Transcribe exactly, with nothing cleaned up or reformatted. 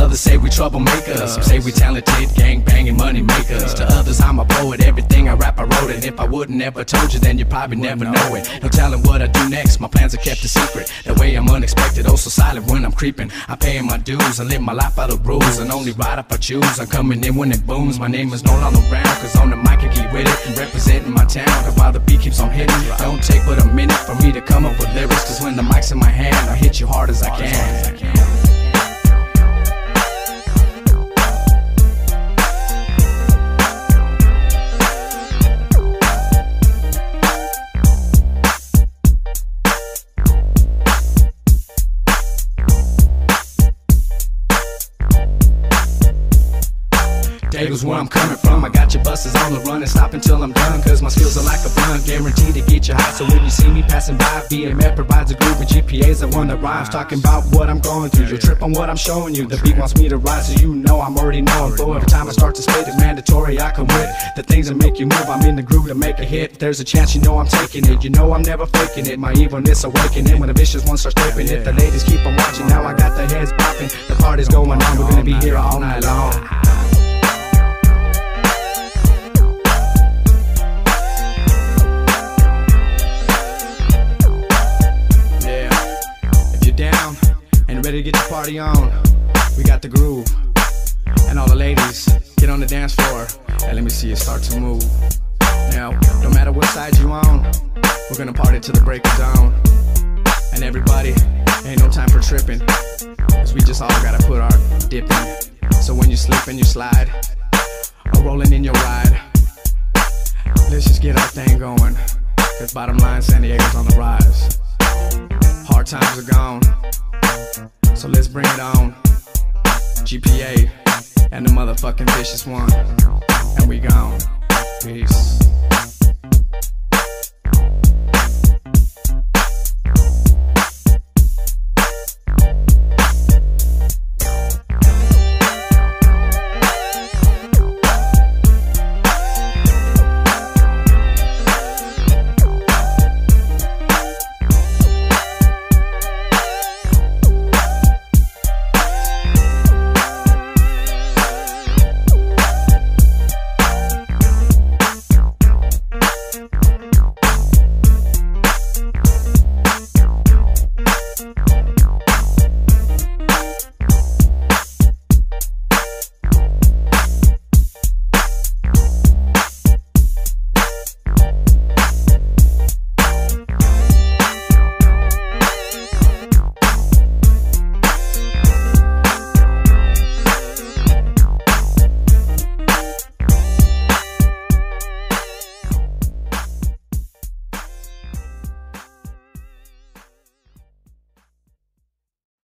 others say we troublemakers. Some say we talented, gang banging money makers. To others I'm a poet, everything I rap I wrote it. If I wouldn't ever told you, then you probably never know it. No telling what I do next, my plans are kept a secret. That way I'm unexpected, oh so silent when I'm creeping. I paying my dues, I live my life by the rules, and only ride if I choose. I'm coming in when it booms, my name is no longer around, cause on the mic I keep with it and representing my town. Cause while the beat keeps on hitting, don't take but a minute for me to come up with lyrics. Cause when the mic's in my hand, I hit you hard as I can. Dago's where I'm coming from. I got your buses on the run and stop until I'm done. Cause my skills are like a blunt, guaranteed to get you high. So when you see me passing by, B M F provides a groove with G P A's that one that rhymes. Talking about what I'm going through, you'll trip on what I'm showing you. The beat wants me to rise, so you know I'm already knowing. For every time I start to spit, it's mandatory I come with the things that make you move. I'm in the groove to make a hit. There's a chance you know I'm taking it. You know I'm never faking it. My evilness awakening when the vicious ones start stepping it. The ladies keep on watching, now I got the heads popping. The party's going on, we're gonna be here all night long. Ready to get the party on, we got the groove. And all the ladies, get on the dance floor and let me see you start to move. Now, no matter what side you on, we're gonna party till the break of dawn. And everybody, ain't no time for tripping, cause we just all gotta put our dip in. So when you slip and you slide, or rolling in your ride, let's just get our thing going. Cause bottom line, Sandiego's on the rise. Hard times are gone, so let's bring it on. G P A and the motherfucking vicious one, and we gone. Peace.